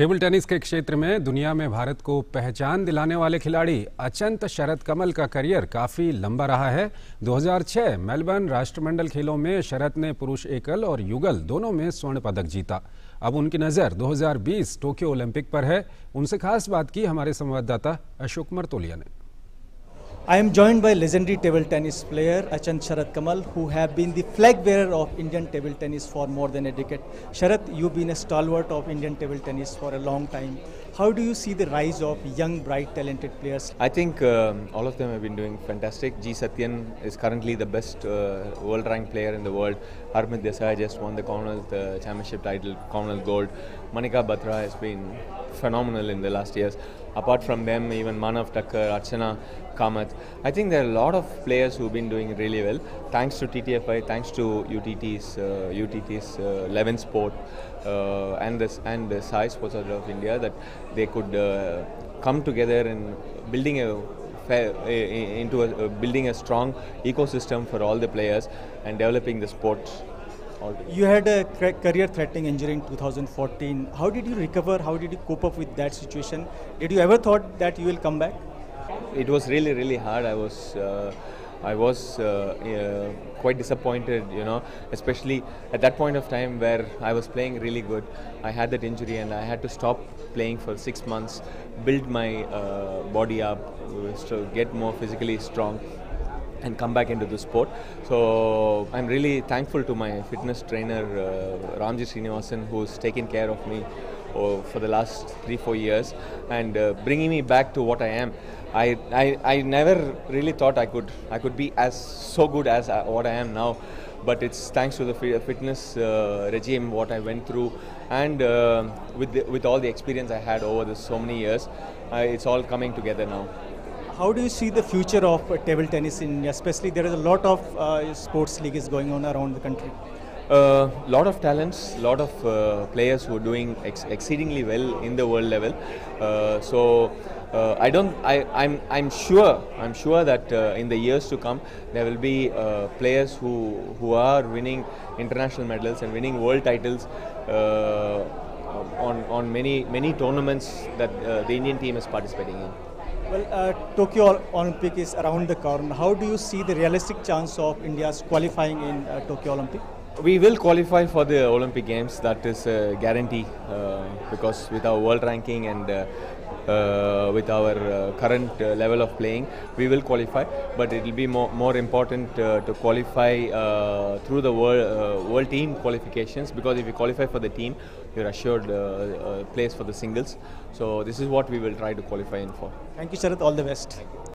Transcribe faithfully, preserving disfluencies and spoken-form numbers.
Table tennis के क्षेत्र में दुनिया में भारत को पहचान दिलाने वाले खिलाड़ी अचंत शरत कमल का करियर काफ़ी लंबा रहा है। दो हज़ार छह मेलबर्न राष्ट्रमंडल खेलों में शरत ने पुरुष एकल और युगल दोनों में स्वर्ण पदक जीता। अब उनकी नज़र दो हज़ार बीस टोक्यो ओलंपिक पर है। उनसे खास बात की हमारे संवाददाता अशोक मरतोलिया ने। I am joined by legendary table tennis player Achant Sharat Kamal, who have been the flag bearer of Indian table tennis for more than a decade. Sharat, you've been a stalwart of Indian table tennis for a long time. How do you see the rise of young, bright, talented players? I think um, all of them have been doing fantastic. G. Satyan is currently the best uh, world-ranked player in the world. Harmit Desai just won the Commonwealth uh, Championship title, Commonwealth Gold. Manika Batra has been phenomenal in the last years. Apart from them, even Manav Thakkar, Archana Kamath. I think there are a lot of players who've been doing really well. Thanks to T T F I, thanks to U T T's, uh, U T T's uh, Eleven Sport uh, and the and the Sai Sports Authority of India, that they could uh, come together in building a fair, a, into a, uh, building a strong ecosystem for all the players and developing the sport. You had a career-threatening injury in two thousand fourteen. How did you recover? How did you cope up with that situation? Did you ever thought that you will come back? It was really, really hard. I was, uh, I was uh, uh, quite disappointed, you know, especially at that point of time where I was playing really good. I had that injury and I had to stop playing for six months, build my uh, body up, to get more physically strong, and come back into the sport. So I'm really thankful to my fitness trainer uh, Ramji Srinivasan, who's taken care of me oh, for the last three four years and uh, bringing me back to what I am. I, I I never really thought I could I could be as so good as I, what I am now, but it's thanks to the fitness uh, regime what I went through, and uh, with the, with all the experience I had over the so many years, uh, it's all coming together now. How do you see the future of uh, table tennis in India? Especially there is a lot of uh, sports leagues going on around the country. A uh, lot of talents, lot of uh, players who are doing ex exceedingly well in the world level. Uh, so uh, I don't, I, I'm, I'm sure, I'm sure that uh, in the years to come there will be uh, players who who are winning international medals and winning world titles uh, on on many many tournaments that uh, the Indian team is participating in. Well, uh, Tokyo Olympic is around the corner. How do you see the realistic chance of India's qualifying in uh, Tokyo Olympic? We will qualify for the Olympic Games. That is a guarantee uh, because with our world ranking and uh, uh, with our uh, current uh, level of playing, we will qualify. But it will be more more important uh, to qualify uh, through the world uh, world team qualifications, because if you qualify for the team, you're assured uh, uh, place for the singles. So this is what we will try to qualify in for. Thank you, Sharat. All the best.